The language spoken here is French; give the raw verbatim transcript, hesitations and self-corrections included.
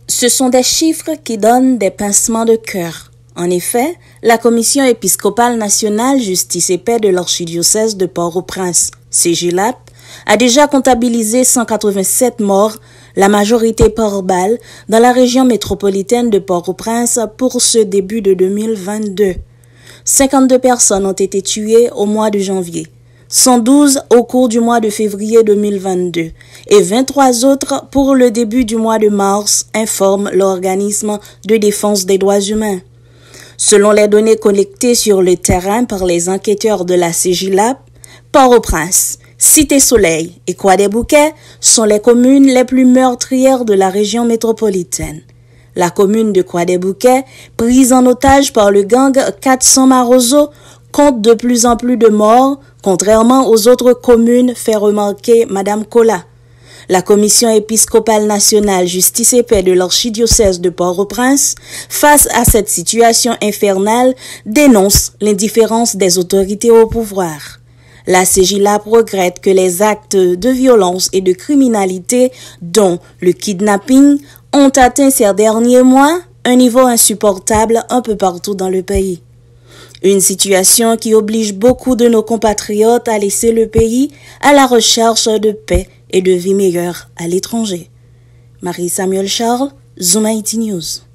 Ce sont des chiffres qui donnent des pincements de cœur. En effet, la Commission épiscopale nationale Justice et Paix de l'archidiocèse de Port-au-Prince, C J L A P, a déjà comptabilisé cent quatre-vingt-sept morts, la majorité par balle, dans la région métropolitaine de Port-au-Prince pour ce début de deux mille vingt-deux. cinquante-deux personnes ont été tuées au mois de janvier, cent douze au cours du mois de février deux mille vingt-deux et vingt-trois autres pour le début du mois de mars, informe l'organisme de défense des droits humains. Selon les données collectées sur le terrain par les enquêteurs de la C J L A P, Port-au-Prince, Cité-Soleil et Croix-des-Bouquets sont les communes les plus meurtrières de la région métropolitaine. La commune de Croix-des-Bouquets, prise en otage par le gang quatre cents Marozo, compte de plus en plus de morts, contrairement aux autres communes, fait remarquer Madame Cola. La Commission épiscopale nationale Justice et Paix de l'archidiocèse de Port-au-Prince, face à cette situation infernale, dénonce l'indifférence des autorités au pouvoir. La C J L A P regrette que les actes de violence et de criminalité, dont le kidnapping, ont atteint ces derniers mois un niveau insupportable un peu partout dans le pays. Une situation qui oblige beaucoup de nos compatriotes à laisser le pays à la recherche de paix et de vie meilleure à l'étranger. Marie-Samuel Charles, Zoom Haïti News.